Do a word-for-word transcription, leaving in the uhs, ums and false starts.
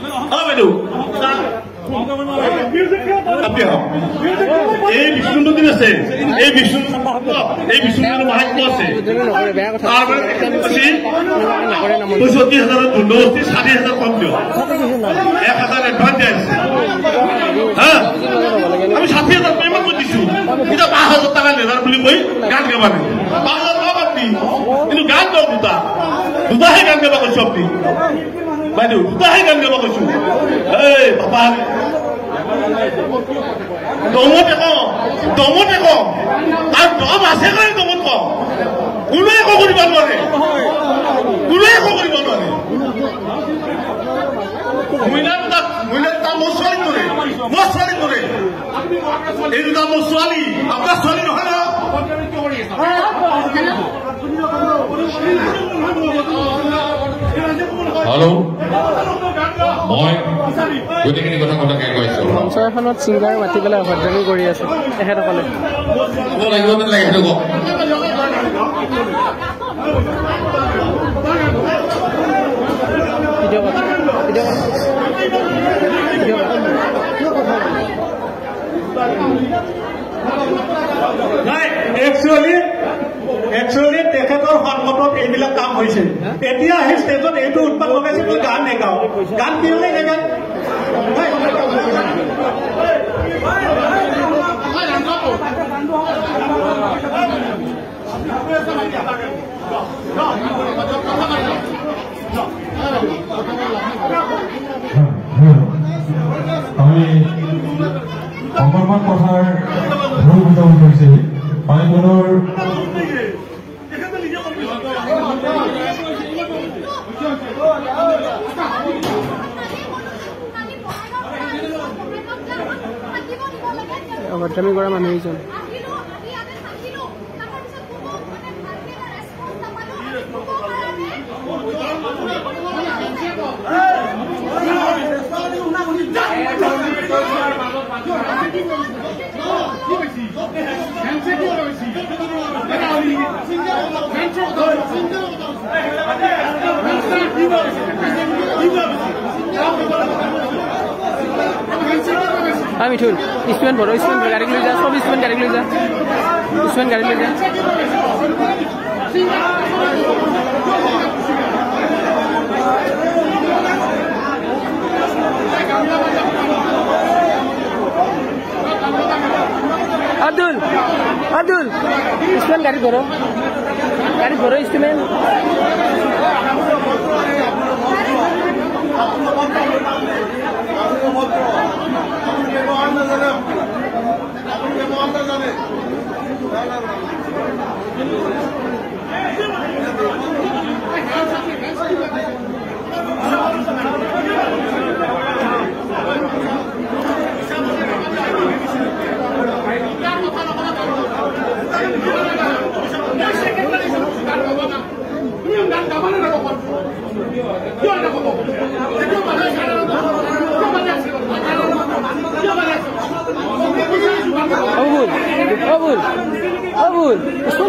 হ্যাঁ বাইদেউ এই বিষ্ণু মন্দির আছে এই বিষ্ণু এই বিষ্ণু মাহাত্ম্য আছে পঁয়ষট্টি হাজার ধন্যবস্তি ষাঠি হাজার কম দিও এক হাজার এডভান্স দিয়ে আসছে হ্যাঁ আমি ষাঠি হাজার পেমেন্ট করে দিছো এটা পাঁচ হাজার টাকা লেদার বুলি কই গান গাবা নাই পাঁচ হাজার টাকা বাদ দি কিন্তু গান গাও দুটা দুটাহে গান গাবা কৈছো আপনি বাইদেউ দুটাহে গান গাবা কৈছো এই বাবা দমতে কম দমতে কম তার দম আছে কাৰণে দমত কম কোনোৱে একো কৰিব নোৱাৰে কোনোৱে একো কৰিব নোৱাৰে মহিলাৰ তাত মহিলাৰ তাত মোৰ ছোৱালী কৰে মোৰ ছোৱালী কৰে এই দুটা মোৰ ছোৱালী আপোনাৰ ছোৱালী নহয় ন হেল্ল' মই গোটেইখিনি কথা কথাকে কৈছো মঞ্চ এখনত ছিংগাৰ মাতি পেলাই অভদ্ৰামী কৰি আছে তেখেতসকলে লাগিব নালাগে সেইটো কওক ভিডিঅ' কথা ভিডিঅ' কথা ভিডিঅ' কথা নাই একচুৱেলি একচুৱেলি তেখেতৰ সন্মতত এইবিলাক কাম হৈছে এতিয়া সেই ষ্টেজত এইটো উৎপাদ লগাইছে তই গান নেগাও গান কিহলে নেগান আমি অকণমান কথাৰ ভুল বুজাবুজি কৰিছে পানীকণৰ অভদ্ৰামী কৰা মানুহ এইজন हाँ मिठुन स्टूडेंट भरो स्टूडेंट गाड़ी ले जा सब स्टूडेंट गाड़ी ले जा स्टूडेंट गाड़ी ले जा अब्दुल अब्दुल स्टूडेंट गाड़ी भरो गाड़ी भरो स्टूडेंट अबुल अबुल अबुल